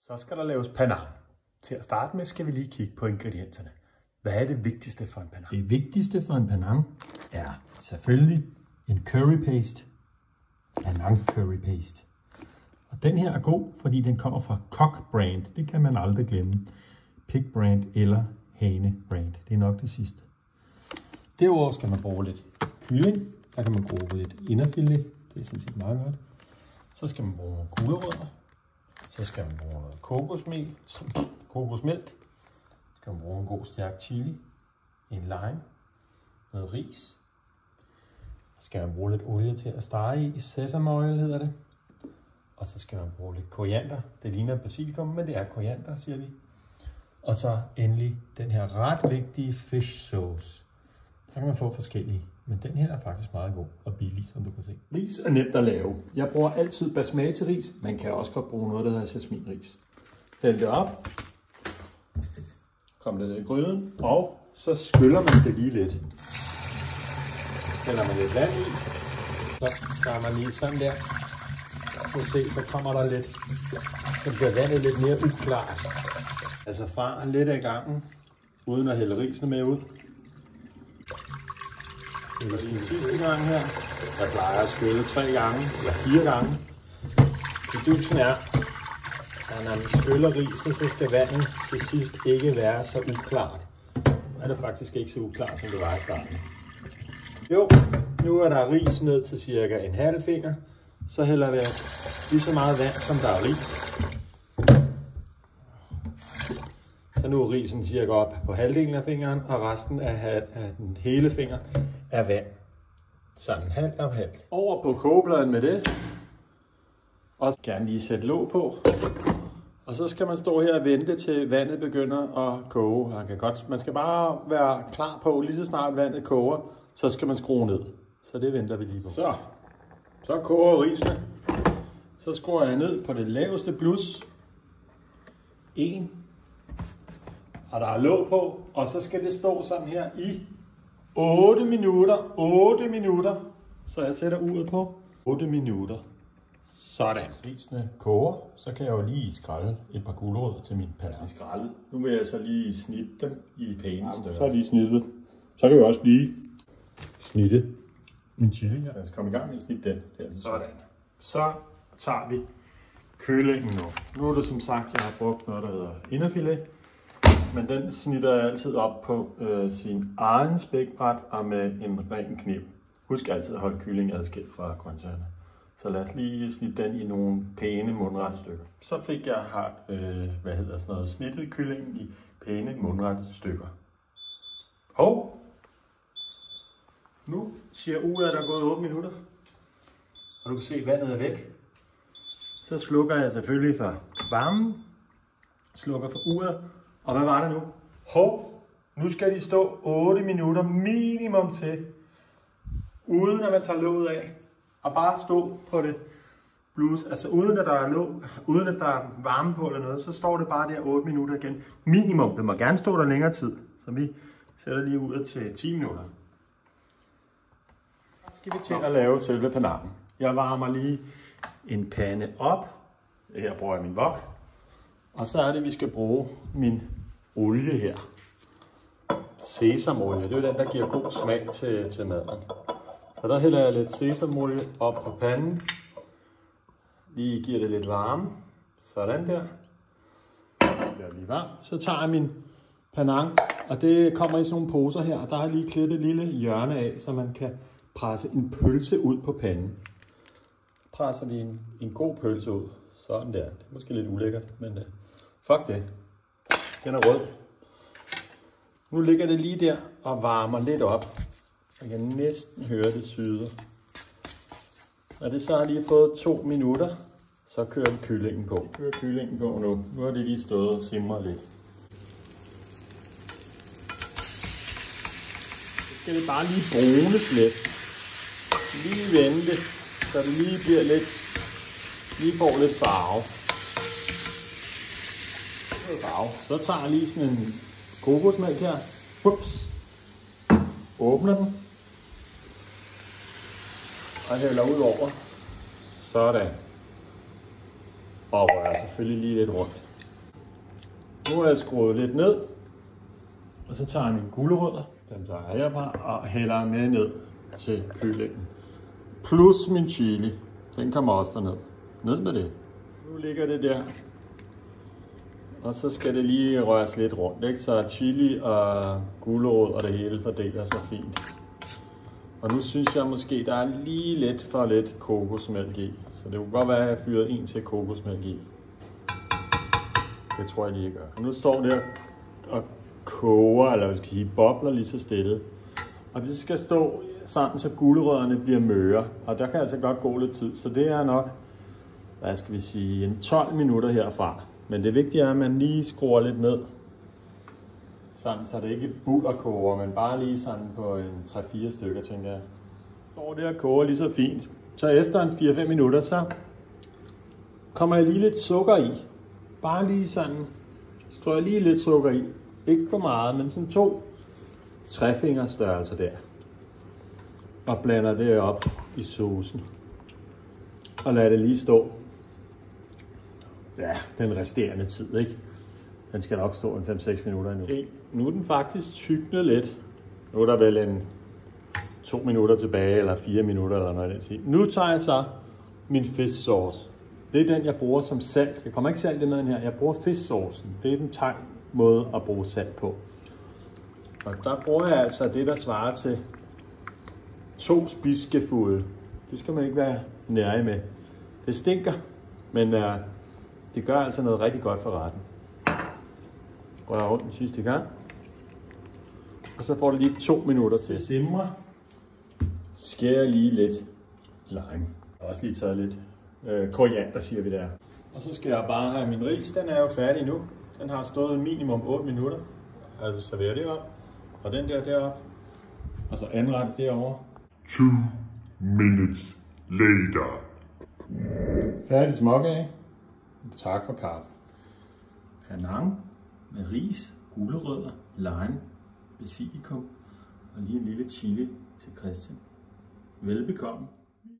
Så skal der laves panang. Til at starte med skal vi lige kigge på ingredienserne. Hvad er det vigtigste for en panang? Det vigtigste for en panang er selvfølgelig en curry paste. Panang curry paste. Og den her er god, fordi den kommer fra Coq brand. Det kan man aldrig glemme. Pig brand eller Hane brand. Det er nok det sidste. Derudover skal man bruge lidt kylling. Der kan man bruge lidt inderfilet. Det er sådan set meget godt. Så skal man bruge nogle gulerødder. Så skal man bruge noget kokosmælk. Så skal man bruge en god stærk chili. En lime. Noget ris. Så skal man bruge lidt olie til at stege i. Sesame oil hedder det. Og så skal man bruge lidt koriander. Det ligner basilikum, men det er koriander, siger vi. Og så endelig den her ret vigtige fish sauce. Der kan man få forskellige, men den her er faktisk meget god og billig, som du kan se. Ris er nemt at lave. Jeg bruger altid basmati ris. Man kan også godt bruge noget, der hedder jasminris. Hæld det op. Kom det ned i gryden. Og så skyller man det lige lidt. Hælder man lidt vand i. Så gør man lige sådan der. Og se, så kommer der lidt. Så bliver vandet lidt mere uklart. Altså fra lidt af gangen, uden at hælde risene med ud. Det er den sidste gang her. Jeg plejer at skylle 3 gange eller 4 gange. Fidusen er, at når man skyller risene, så skal vandet til sidst ikke være så uklart. Nu er det faktisk ikke så uklart, som det var i starten. Jo, nu er der ris ned til cirka en halv finger. Så hælder det lige så meget vand, som der er ris. Så nu er risen cirka op på halvdelen af fingeren, og resten af den hele finger er vand. Sådan halvt og halvt. Over på kogepladen med det. Og gerne lige sætte låg på. Og så skal man stå her og vente til vandet begynder at koge. Man skal bare være klar på, lige så snart vandet koger, så skal man skrue ned. Så det venter vi lige på. Så koger risene. Så skruer jeg ned på det laveste blus. 1. Og der er låg på, og så skal det stå sådan her i 8 minutter. 8 minutter. Så jeg sætter uret på 8 minutter. Sådan. Risene koger, så kan jeg jo lige skrælle et par gulerødder til min panang. Skrælle. Nu vil jeg så lige snitte dem i pæne stykker. Så er de snittet. Så kan jeg også lige snitte min chili her. Lad os komme i gang med at snitte den. Sådan. Så tager vi kyllingen nu. Nu er det som sagt, jeg har brugt noget, der hedder inderfilet. Men den snitter jeg altid op på sin egen spækbræt og med en ren kniv. Husk altid at holde kyllingen adskilt fra grøntsagerne. Så lad os lige snitte den i nogle pæne mundrette stykker. Så fik jeg snittet kyllingen i pæne mundrette stykker. Hov! Nu siger uret, at der er gået 8 minutter. Og du kan se, at vandet er væk. Så slukker jeg selvfølgelig for varmen. Slukker for uret. Og hvad var det nu? Hov! Nu skal de stå 8 minutter minimum til. Uden at man tager låget af. Og bare stå på det blus. Altså uden at der er låg, uden at der er varme på eller noget. Så står det bare der 8 minutter igen. Minimum. Det må gerne stå der længere tid. Så vi sætter lige uret til 10 minutter. Så skal vi til at lave selve panangen. Jeg varmer lige en pande op. Her bruger jeg min wok. Og så er det, vi skal bruge min olie her. Sesamolie, det er jo den, der giver god smag til maden. Så der hælder jeg lidt sesamolie op på panden. Lige giver det lidt varme. Sådan der. Det er lige varmt. Så tager jeg min panang, og det kommer i sådan nogle poser her. Og der har jeg lige klippet et lille hjørne af, så man kan presse en pølse ud på panden. Presser vi en god pølse ud. Sådan der. Det er måske lidt ulækkert, men fuck det. Den er rød. Nu ligger det lige der og varmer lidt op. Jeg kan næsten høre det syder. Når det så har lige fået 2 minutter, så kører vi kyllingen på. Kører kyllingen på nu. Nu har det lige stået og simret lidt. Så skal det bare lige brunes lidt. Lige vente, så det lige bliver lidt, lige får lidt farve. Så tager jeg lige sådan en kokosmælk her. Ups. Åbner den. Og hælder ud over. Sådan. Og rører selvfølgelig lige lidt rundt. Nu har jeg skruet lidt ned, og så tager jeg mine gulerødder, dem tager jeg herfra, og hælder med ned til kyllingen. Plus min chili, den kommer også derned. Ned med det. Nu ligger det der. Og så skal det lige røres lidt rundt, ikke? Så chili og gulerod og det hele fordeler sig fint. Og nu synes jeg måske, der er lige lidt for lidt kokosmælk i. Så det kunne godt være, at jeg fyrede en til kokosmælk i. Det tror jeg lige, jeg gør. Og nu står det og koger, eller hvad skal jeg sige, bobler lige så stille. Og det skal stå sådan, så gulerødderne bliver møre. Og der kan altså godt gå lidt tid. Så det er nok, hvad skal vi sige, en 12 minutter herfra. Men det vigtige er, at man lige skruer lidt ned. Sådan, så det ikke bullerkoger, men bare lige sådan på en 3-4 stykker, tænker jeg. Står det og koger lige så fint. Så efter en 4-5 minutter, så kommer jeg lige lidt sukker i. Bare lige sådan, strøger jeg lige lidt sukker i. Ikke for meget, men sådan 2 trefingerstørrelser der. Og blander det op i saucen. Og lader det lige stå. Ja, den resterende tid, ikke? Den skal nok stå en 5-6 minutter endnu. Se, nu er den faktisk tyknet lidt. Nu er der vel en 2 minutter tilbage, eller 4 minutter, eller noget af den tid. Nu tager jeg så min fish sauce. Det er den, jeg bruger som salt. Jeg kommer ikke salt i maden her. Jeg bruger fish saucen. Det er den tegn måde at bruge salt på. Og der bruger jeg altså det, der svarer til 2 spiseskefulde. Det skal man ikke være nær med. Det stinker, men det gør altså noget rigtig godt for retten. Rør rundt den sidste gang. Og så får du lige 2 minutter til at simre. Skærer lige lidt lime. Jeg har også lige taget lidt koriander, siger vi der. Og så skal jeg bare have min ris. Den er jo færdig nu. Den har stået minimum 8 minutter. Altså serverer det op. Og den der deroppe. Og så anrette derovre. 2 minutes later. Færdig småkage. Tak for kaffe. Panang med ris, gulerødder, lime, basilikum og lige en lille chili til Christian. Velbekomme.